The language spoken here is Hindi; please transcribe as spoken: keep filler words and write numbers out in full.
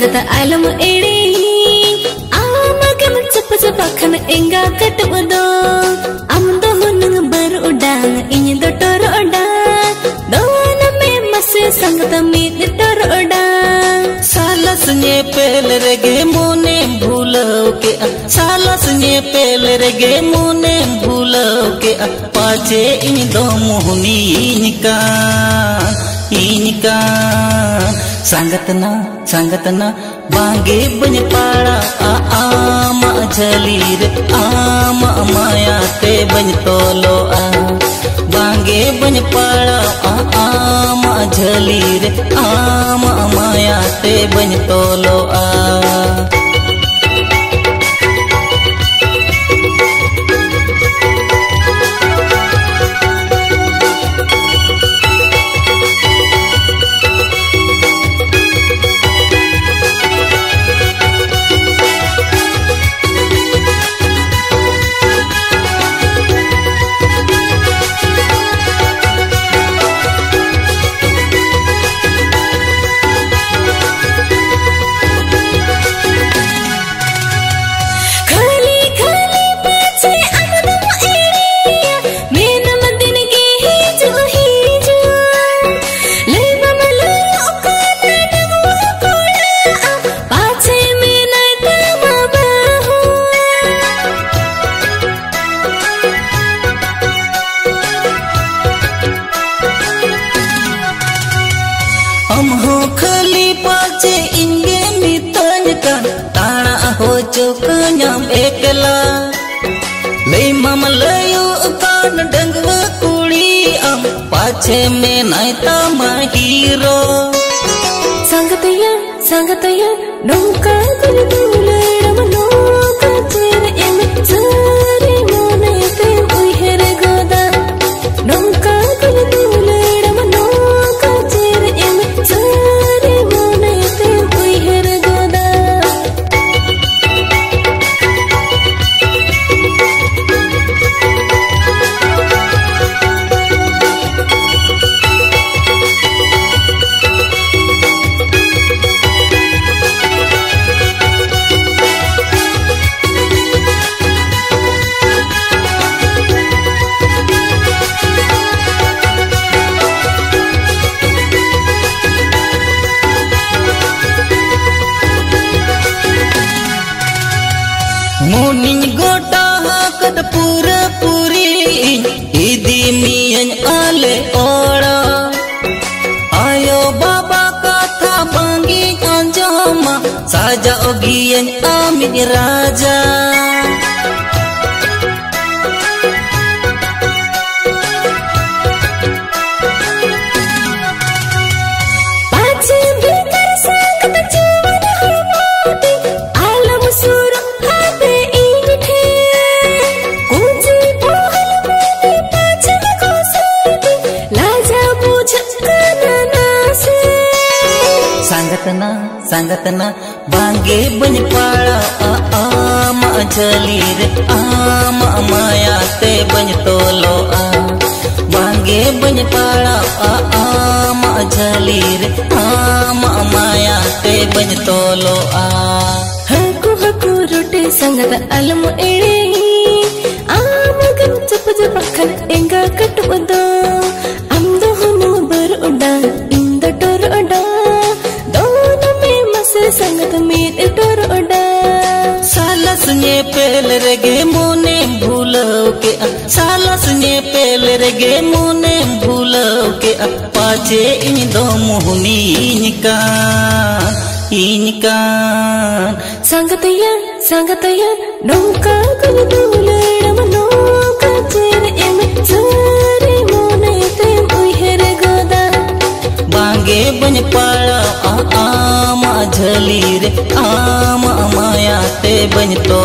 संगत आलम एड़ी आमगम चप चपखन एंगा कटबदो आम दो हुनंग बर उडांग इन दो टोर उडांग दोन में मसे संगत मीत टोर उडांग सालस ने पेल रेगे मोने भूलो के सालस ने पेल रेगे मोने भूलो के पाचे इन दो मोहनी इनका इनका संगतना संगतना बांगे बन पाड़ा आ आमा झलीर आमा माया ते बन तोलो आ बांगे बन पाड़ा आ आमा झलीर आमा माया ते बन तोलो आ चौकन्याम एकला लई मम लयो कान डंगवा कुड़ी अम पाछे में नायता माहीरो संगतया संगतया डोंका कुल दूले रमनो कचेर एम चरे मोने ते उहेर गोदा डोंका कुल दूले रमनो कचेर एम चरे मोने ते उहेर गोदा मोनिन गोटा हाकत पूरा पूरी इदी मियन आले ओड़ा आयो बाबा कथा बांगी अंजमा साजा ओगियन आमिन राजा संगतना संगतना बांगे बन पाड़ा आ आमा झलीर आमा माया ते बन तोलो आ बांगे बन पाड़ा आ आमा झलीर आमा माया ते बन तोलो आ हकु हकु रोटे संगत अलम एड़े आम गम चप चपखन एंगा कटबदो आम दो हुनु बर उडा इंद टोर उडा संगत मीत टोर उडा सालस ने पेल रेगे मोने भूलो के सालस ने पेल रेगे मोने भूलो के पाचे इन दो मोहनी इनका इनका संगतया संगतया डोंका कुल दूले रमनो कचेर एम चरे मोने ते उहेर गोदा बांगे बन पाड़ा आ आमा झलीर आमा माया ते बन तो